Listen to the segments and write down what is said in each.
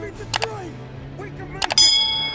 beat the train! We can make it!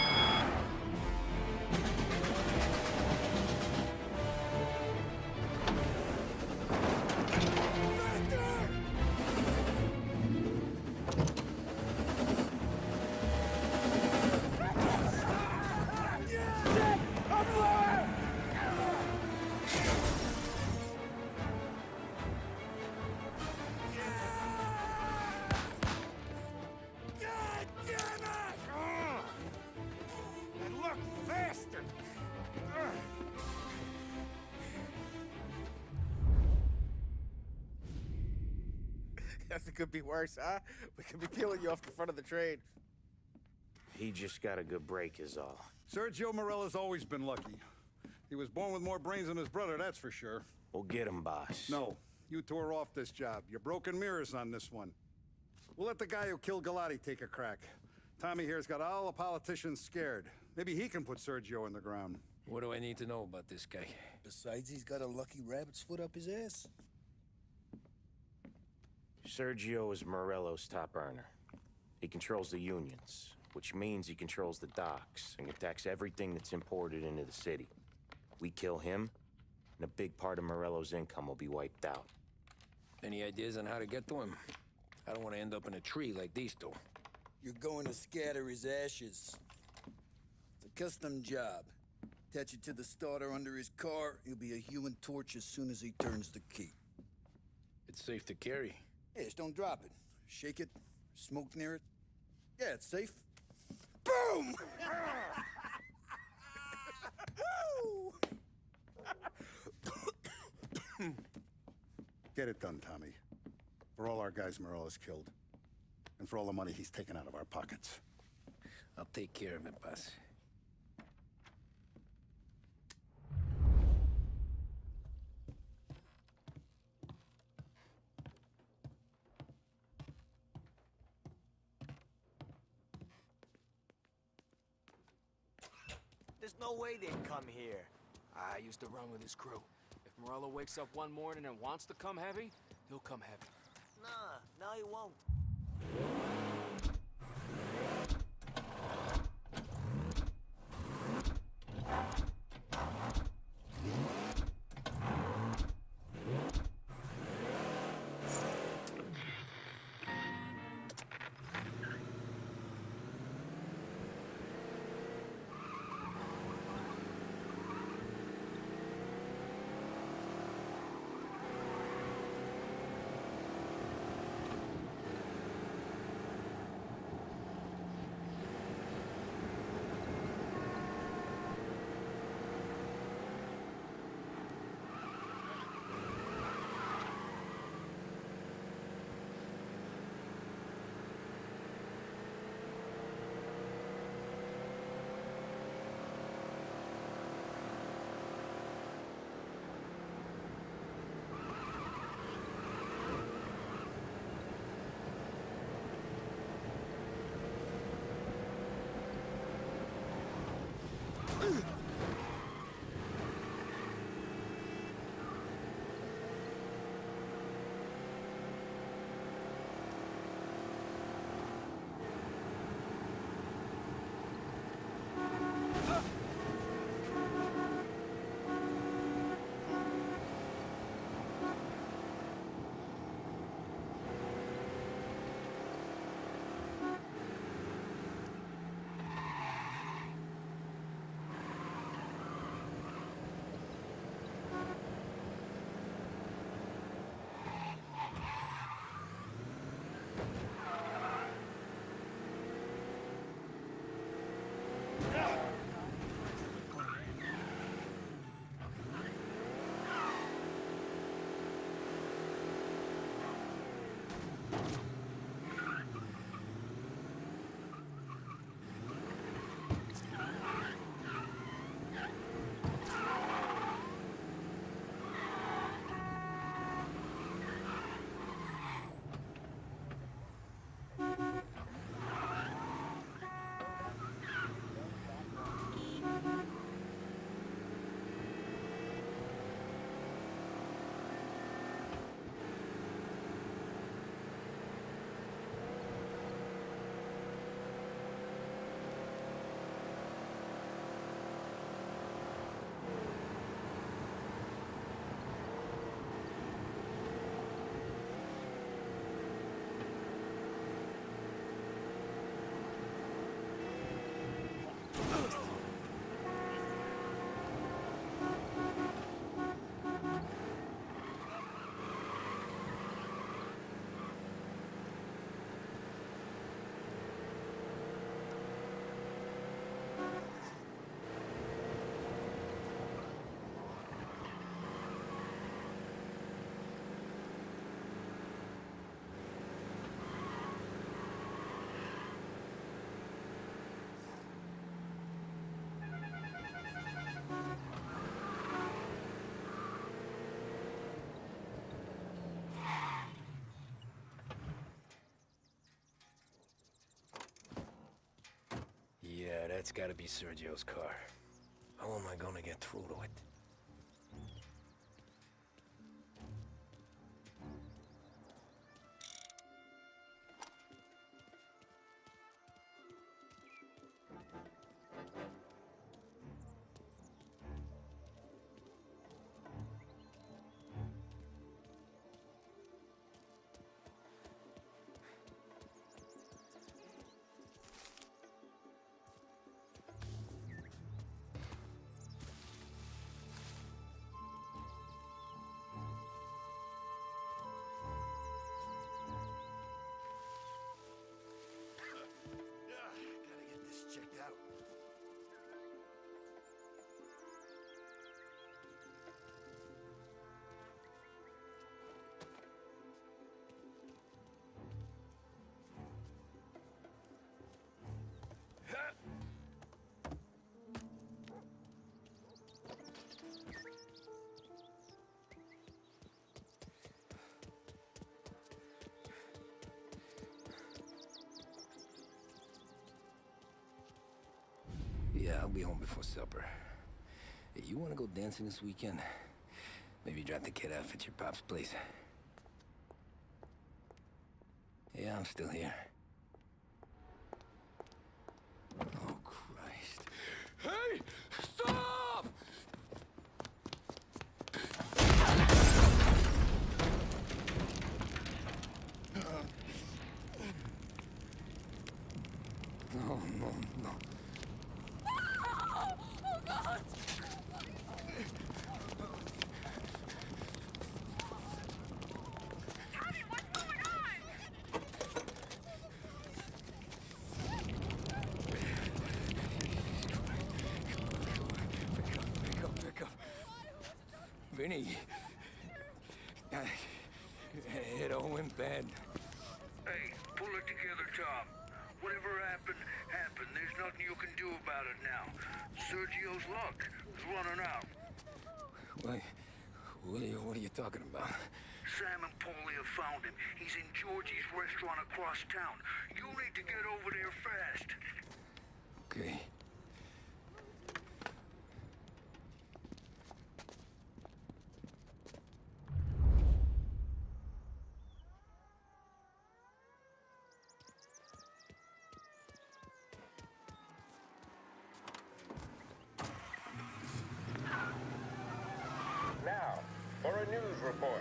Guess it could be worse, huh? We could be peeling you off the front of the train. He just got a good break is all. Sergio Morella's always been lucky. He was born with more brains than his brother, that's for sure. We'll get him, boss. No, you two are off this job. You're broken mirrors on this one. We'll let the guy who killed Galati take a crack. Tommy here's got all the politicians scared. Maybe he can put Sergio in the ground. What do I need to know about this guy? Besides, he's got a lucky rabbit's foot up his ass. Sergio is Morello's top earner. He controls the unions, which means he controls the docks and attacks everything that's imported into the city. We kill him, and a big part of Morello's income will be wiped out. Any ideas on how to get to him? I don't want to end up in a tree like these two. You're going to scatter his ashes. It's a custom job. Attach it to the starter under his car. He'll be a human torch as soon as he turns the key. It's safe to carry. Hey, just don't drop it. Shake it, smoke near it. Yeah, it's safe. Boom! Get it done, Tommy. For all our guys Morella's killed. And for all the money he's taken out of our pockets. I'll take care of it, boss. There's no way they'd come here. I used to run with his crew. If Morello wakes up one morning and wants to come heavy, he'll come heavy. Nah, no he won't. That's gotta be Sergio's car. How am I gonna get through to it? Yeah, I'll be home before supper. Hey, you wanna go dancing this weekend? Maybe drop the kid off at your pop's place. Yeah, I'm still here. Oh, Christ. Hey! Stop! No, no, no. Oh, God! Tommy, what's going on? Pick up. Vinny. It all went bad. Hey, pull it together, Tom. Whatever happened, happened. There's nothing you can do about it now. Sergio's luck is running out. What are you talking about? Sam and Paulie have found him. He's in Georgie's restaurant across town. You need to get over there fast. Okay. Now, for a news report.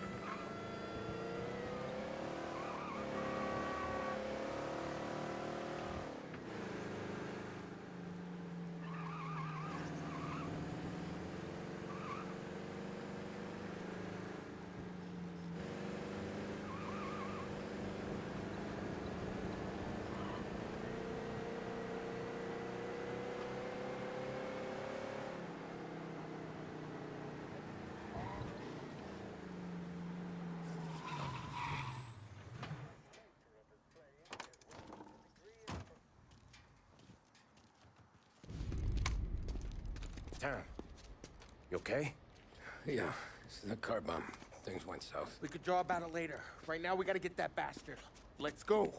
Tom, you okay? Yeah, it's a car bomb. Things went south. We could draw about it later. Right now, we gotta get that bastard. Let's go.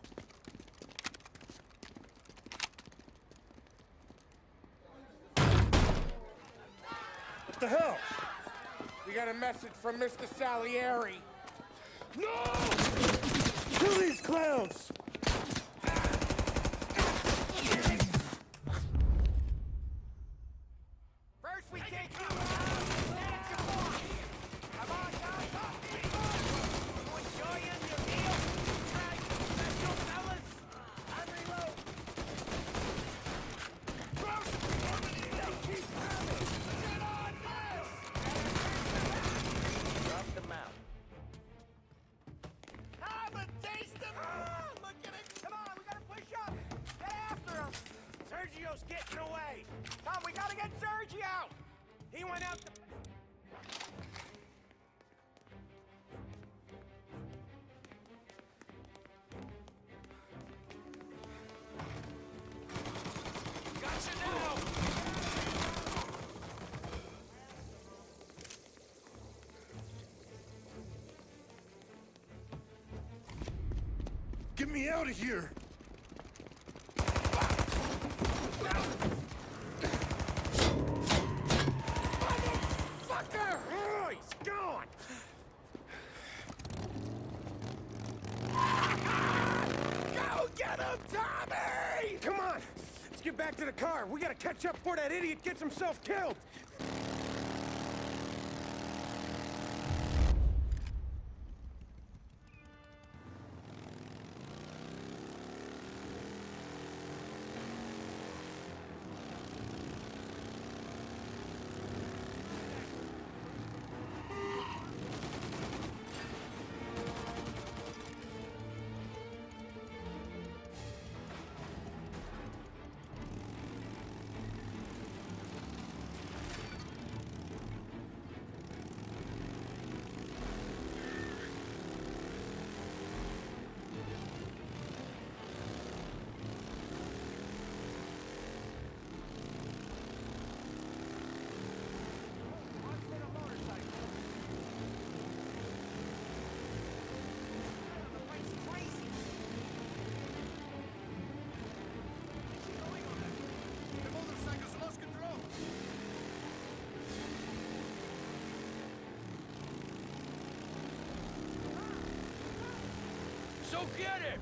What the hell? We got a message from Mr. Salieri. No! Kill these clowns! First we take you out! Come on, guys! You enjoying your meal? Try some special, fellas? I'm reload! They keep coming! Get on this! Drop them out. Have a taste of... look at it! Come on, we gotta push up! Get after him! Sergio's getting away! Tom, we gotta get Sergio out! He went out to... Gotcha now! Get me out of here! Motherfucker! Oh, he's gone! Go get him, Tommy! Come on! Let's get back to the car. We gotta catch up before that idiot gets himself killed! So get it!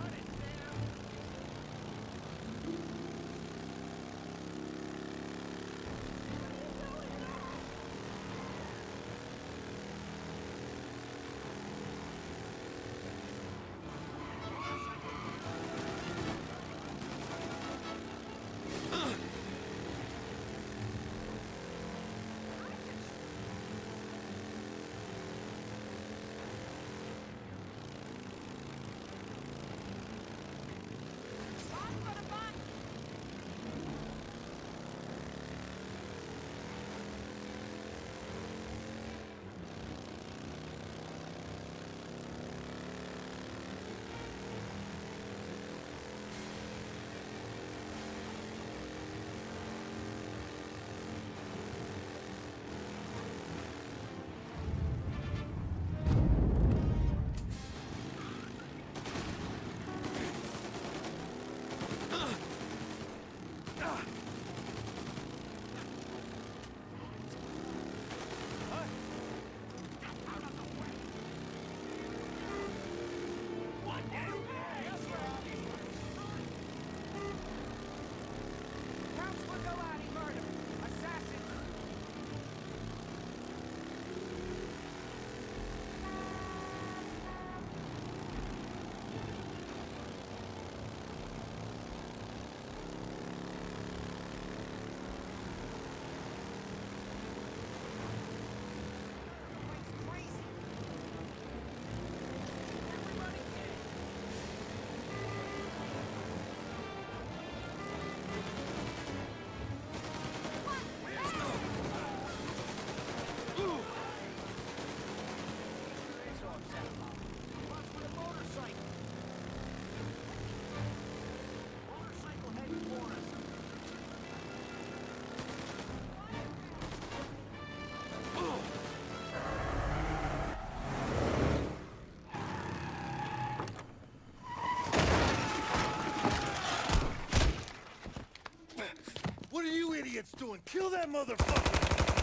What are you idiots doing? Kill that motherfucker!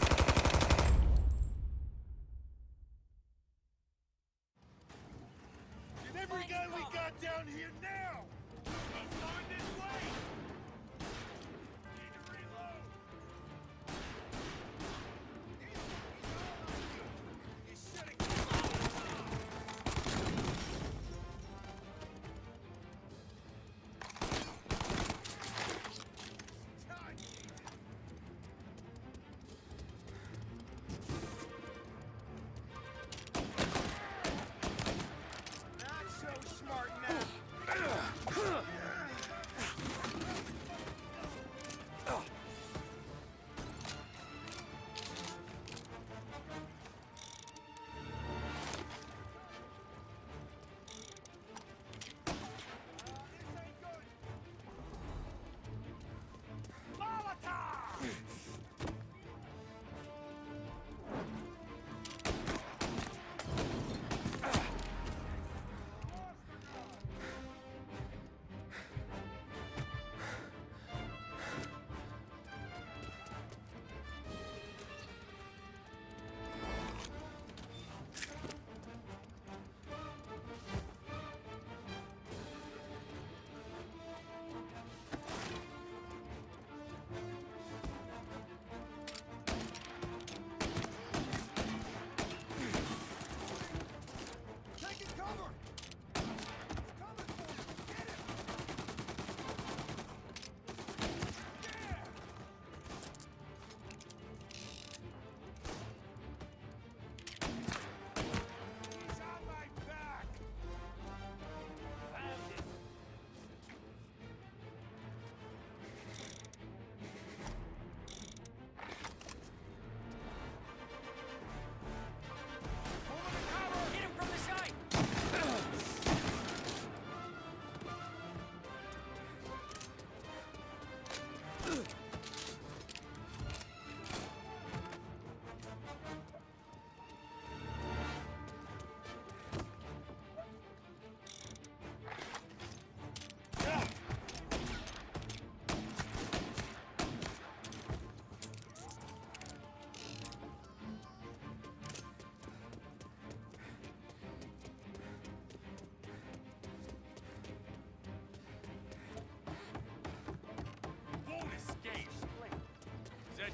Get every guy we got down here now! He's going this way! Need to reload! He's setting... Not so smart now!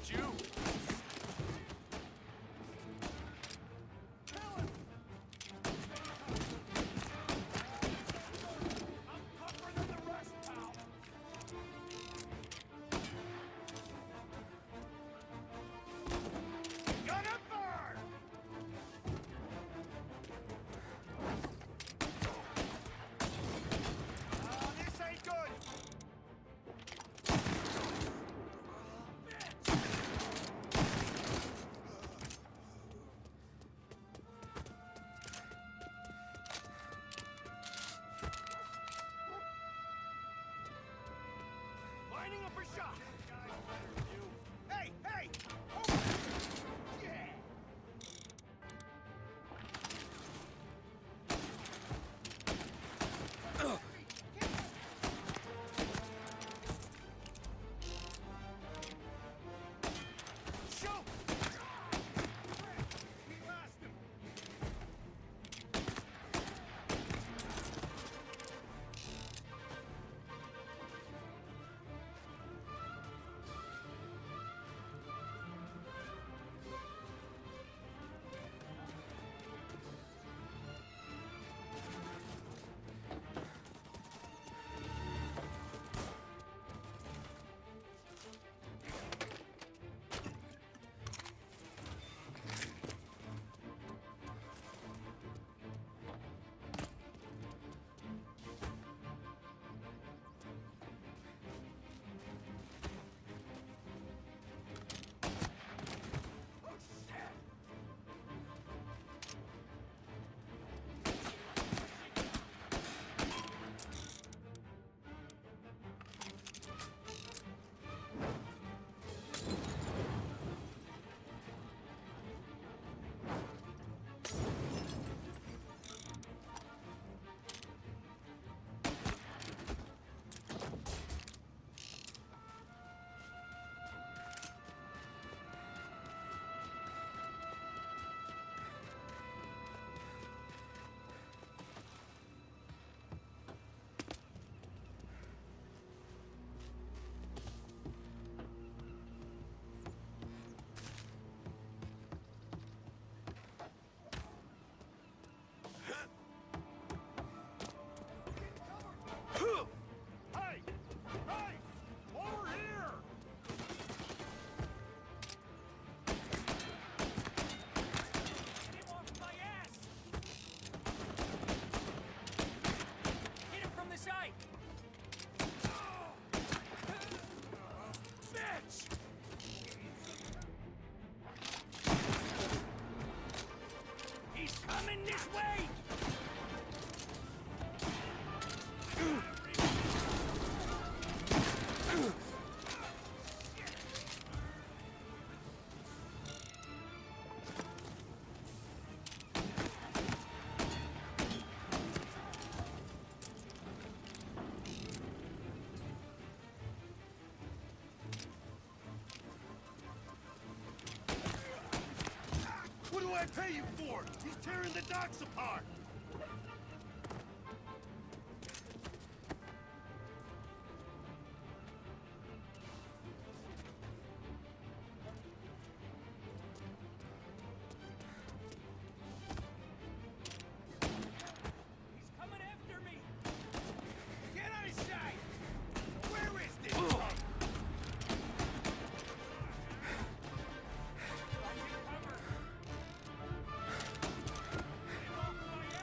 that you? I'm tougher than the rest, pal. Gonna burn! This ain't good! Lining up a shot! Hey, hey! Over here! Yeah! Shoot! We lost him! Hey! Hey! Over here! Get him off my ass! Hit him from the side! Bitch! He's coming this way! What do I pay you for? He's tearing the docks apart! He's coming after me! Get on his side! Where is this? Cover! Get him off my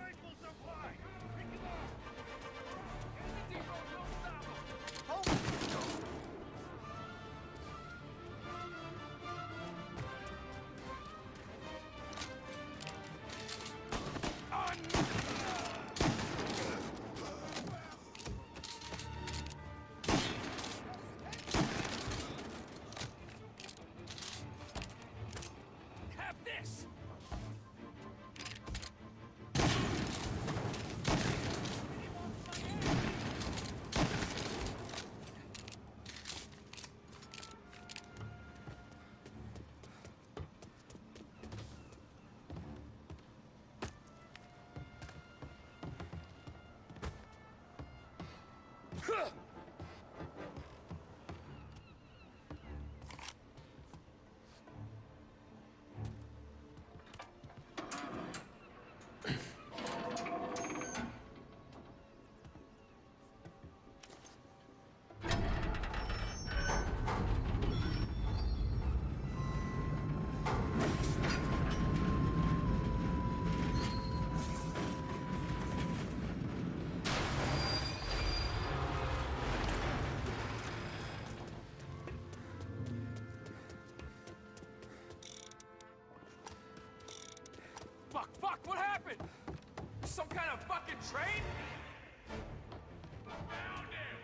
rifles are fine! Pick him up! Have this! Fuck, what happened? Some kind of fucking train? Found him!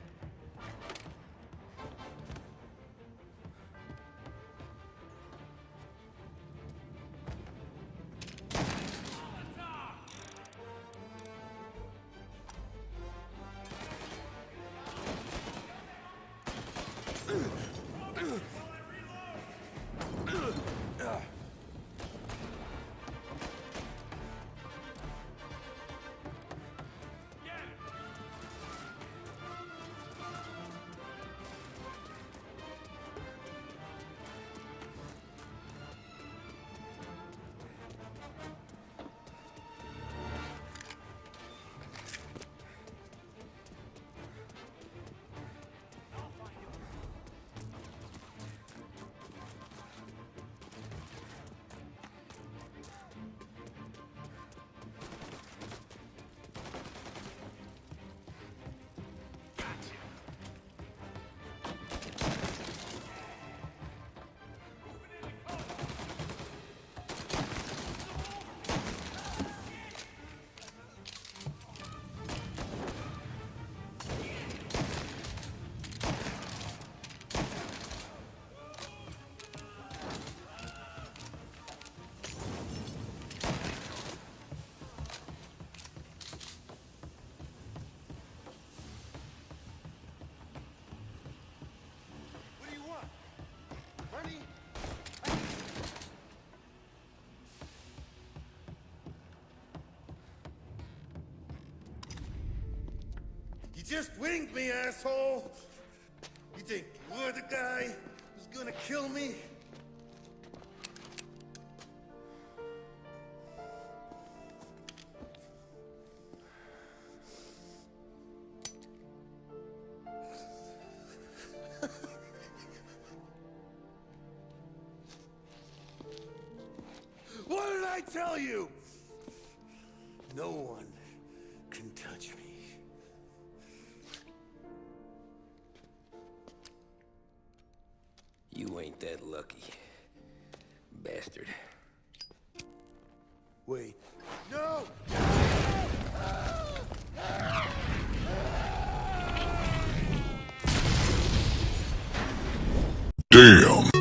Just winged me, asshole! You think you're the guy who's gonna kill me? What did I tell you? No one can touch me. You ain't that lucky, bastard. Wait. No! Damn.